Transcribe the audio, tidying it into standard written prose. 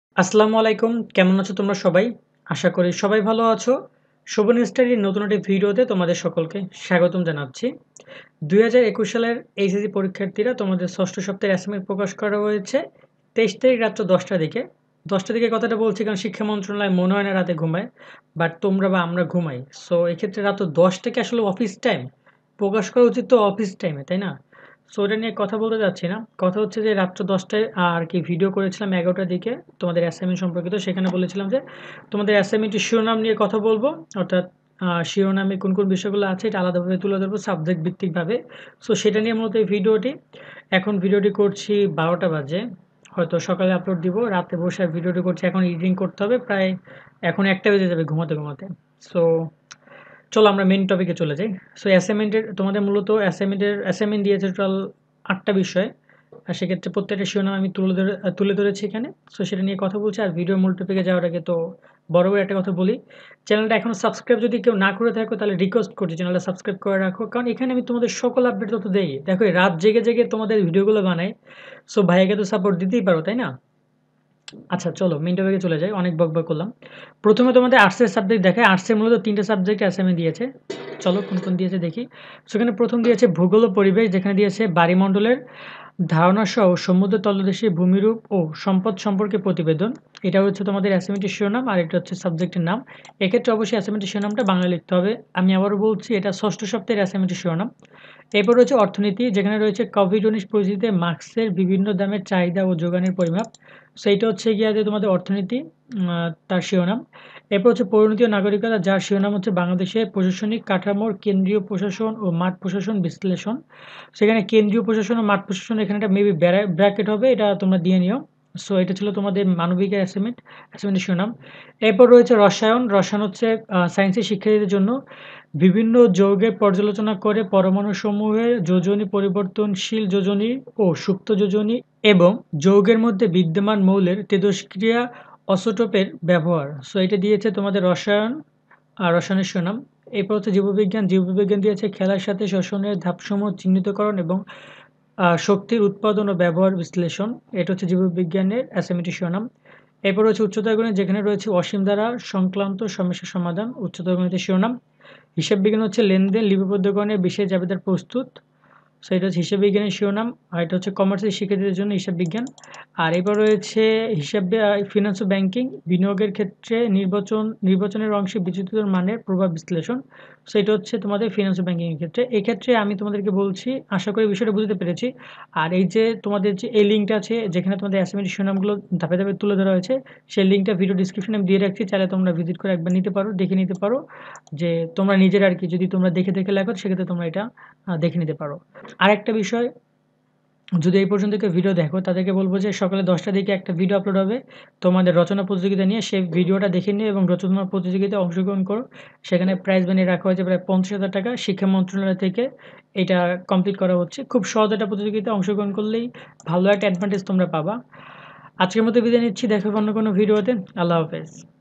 আসসালামু আলাইকুম। কেমন আছো তোমরা সবাই? আশা করি সবাই ভালো আছো। শোভন স্টাডির নতুন একটি ভিডিওতে তোমাদের সকলকে স্বাগতম জানাচ্ছি। ২০২১ সালের এইচএসসি পরীক্ষার্থীরা তোমাদের ৬ষ্ঠ সপ্তাহের অ্যাসাইনমেন্ট প্রকাশ করা হয়েছে ২৩ তারিখ রাত্র ১০টার দিকে। ১০টার দিকে কথাটা বলছি কারণ শিক্ষা মন্ত্রণালয় মনে হয় না রাতে ঘুমায়। বাট তোমরা বা আমরা ঘুমাই। সো এক্ষেত্রে রাত্র ১০টা কি আসলে অফিস টাইম? প্রকাশ করা উচিত তো অফিস টাইমে, তাই না? সো এটা নিয়ে কথা বলতে যাচ্ছি না। কথা হচ্ছে যে রাত্র ১০টায় আরকি ভিডিও করেছিলাম ১১টার দিকে তোমাদের অ্যাসাইনমেন্ট সম্পর্কিত। সেখানে বলেছিলাম যে তোমাদের অ্যাসাইনমেন্টের শিরোনাম নিয়ে কথা বলব। অর্থাৎ শিরোনামে কোন বিষয়গুলো আছে এটা আলাদাভাবে তুলে ধরবো সাবজেক্ট ভিত্তিকভাবে। সো সেটা নিয়ে মূলত এই ভিডিওটি। এখন ভিডিওটি করছি ১২টা বাজে। হয়তো সকালে আপলোড দিব। রাতে বসে ভিডিওটি করছি। এখন এডিটিং করতে হবে। প্রায় এখন ১টা বেজে যাবে ঘুমাতে। সো চলো আমরা মেইন টপিকে চলে যাই। সো অ্যাসাইনমেন্টের তোমাদের মূলত অ্যাসাইনমেন্ট দিয়েছে টোটাল ৮টা বিষয়। আর সেক্ষেত্রে প্রত্যেকটা শিরোনাম আমি তুলে ধরেছি এখানে। সো সেটা নিয়ে কথা বলছি। আর ভিডিওর মূল টপিকে যাওয়ার আগে তো বড় একটা কথা বলি। চ্যানেলটা এখনো সাবস্ক্রাইব যদি কেউ না করে থাকো তাহলে রিকোয়েস্ট করছি চ্যানেলটা সাবস্ক্রাইব করে রাখো। কারণ এখানে আমি তোমাদের সকল আপডেট তথ্য দেই। দেখো এই রাত জেগে তোমাদের ভিডিওগুলো বানাই। সো ভাইয়াকে তো সাপোর্ট দিতেই পারো, তাই না? আচ্ছা চলো মেইন টপিকে চলে যাই। অনেক বকবক করলাম। প্রথমে তোমাদের আর্টসের সাবজেক্ট দেখায়। আর্টসের মূলত ৩ টা সাবজেক্ট অ্যাসাইনমেন্ট দিয়েছে। চলো কোন দিয়েছে দেখি। সেখানে প্রথম দিয়েছে ভূগোল ও পরিবেশ, যেখানে দিয়েছে বায়ুমণ্ডলের ধারণাসহ সমুদ্র তলদেশে ভূমিরূপ ও সম্পদ সম্পর্কে প্রতিবেদন। এটা হচ্ছে তোমাদের অ্যাসাইনমেন্টের শিরোনাম আর এটা হচ্ছে সাবজেক্টের নাম। এক্ষেত্রে অবশ্যই অ্যাসাইনমেন্টের শিরোনামটা বাংলা লিখতে হবে। আমি আবারও বলছি এটা ৬ষ্ঠ সপ্তাহের অ্যাসাইনমেন্টের শিরোনাম। এরপর রয়েছে অর্থনীতি, যেখানে রয়েছে কোভিড-১৯ পরিস্থিতিতে মাস্কের বিভিন্ন দামের চাহিদা ও যোগানের পরিমাপ। সো এইটা হচ্ছে গিয়ে যে তোমাদের অর্থনীতি তার শিরোনাম। এরপর হচ্ছে পরিণতি ও নাগরিকতা, যার শিরোনাম হচ্ছে বাংলাদেশের প্রশাসনিক কাঠামোর কেন্দ্রীয় প্রশাসন ও মাঠ প্রশাসন বিশ্লেষণ। সেখানে কেন্দ্রীয় প্রশাসন ও মাঠ প্রশাসন এখানে একটা মেবি ব্র্যাকেট হবে, এটা তোমরা দিয়ে নিও। সো এটা ছিল তোমাদের মানবিকের অ্যাসাইনমেন্টের শিরোনাম। এরপর রয়েছে রসায়ন। রসায়ন হচ্ছে সায়েন্সের শিক্ষার্থীদের জন্য বিভিন্ন যৌগের পর্যালোচনা করে পরমাণুসমূহের যোজনী, পরিবর্তনশীল যোজনী ও সুপ্ত যোজনী এবং যৌগের মধ্যে বিদ্যমান মৌলের তেজস্ক্রিয়া অসোটোপের ব্যবহার। সো এটা দিয়েছে তোমাদের রসায়ন আর রসায়নের শিরোনাম। এরপর হচ্ছে জীববিজ্ঞান। জীববিজ্ঞান দিয়েছে খেলার সাথে শ্বসনের ধাপসমূহ চিহ্নিতকরণ এবং শক্তির উৎপাদন ও ব্যবহার বিশ্লেষণ। এটা হচ্ছে জীববিজ্ঞানের অ্যাসাইনমেন্টের শিরোনাম। এরপর হচ্ছে উচ্চতর গণিত, যেখানে রয়েছে অসীম দ্বারা সংক্রান্ত সমস্যার সমাধান, উচ্চতর গণিতের শিরোনাম। হিসাব বিজ্ঞান হচ্ছে লেনদেন লিপিবদ্ধকরণের বিশেষ জাবেদার প্রস্তুত। সো এটা হচ্ছে হিসাব বিজ্ঞানের শিরোনাম। আর এটা হচ্ছে কমার্সের শিক্ষার্থীদের জন্য হিসাব বিজ্ঞান। আর এবার রয়েছে ফিনান্স ও ব্যাংকিং, বিনিয়োগের ক্ষেত্রে নির্বাচনের অংশে বিচিত্র মানের প্রভাব বিশ্লেষণ। সো এটা হচ্ছে তোমাদের ফিনান্স ও ব্যাংকিংয়ের ক্ষেত্রে। এক্ষেত্রে আমি তোমাদেরকে বলছি, আশা করি বিষয়টা বুঝতে পেরেছি। আর এই যে তোমাদের যে এই লিঙ্কটা আছে যেখানে তোমাদের অ্যাসাইনমেন্টের শিরোনামগুলো ধাপে তুলে ধরা হয়েছে, সেই লিঙ্কটা ভিডিও ডিসক্রিপশনে আমি দিয়ে রাখছি। চাইলে তোমরা ভিজিট করে একবার নিতে পারো, দেখে নিতে পারো যে তোমরা নিজের আর কি যদি তোমরা দেখে লেখো সেক্ষেত্রে তোমরা এটা দেখে নিতে পারো। আরেকটা বিষয়, যদি এই পর্যন্ত কেউ ভিডিও দেখো তাদেরকে বলবো যে সকালে ১০টার দিকে একটা ভিডিও আপলোড হবে তোমাদের রচনা প্রতিযোগিতা নিয়ে। সেই ভিডিওটা দেখে নিও এবং রচনা প্রতিযোগিতায় অংশগ্রহণ করো। সেখানে প্রাইজ বানিয়ে রাখা হয়েছে প্রায় ৫০,০০০ টাকা। শিক্ষা মন্ত্রণালয় থেকে এটা কমপ্লিট করা হচ্ছে। খুব সহজ একটা প্রতিযোগিতায় অংশগ্রহণ করলেই ভালো একটা অ্যাডভান্টেজ তোমরা পাবা। আজকের মতো বিদায় নিচ্ছি। দেখা হবে অন্য কোনো ভিডিওতে। আল্লাহ হাফেজ।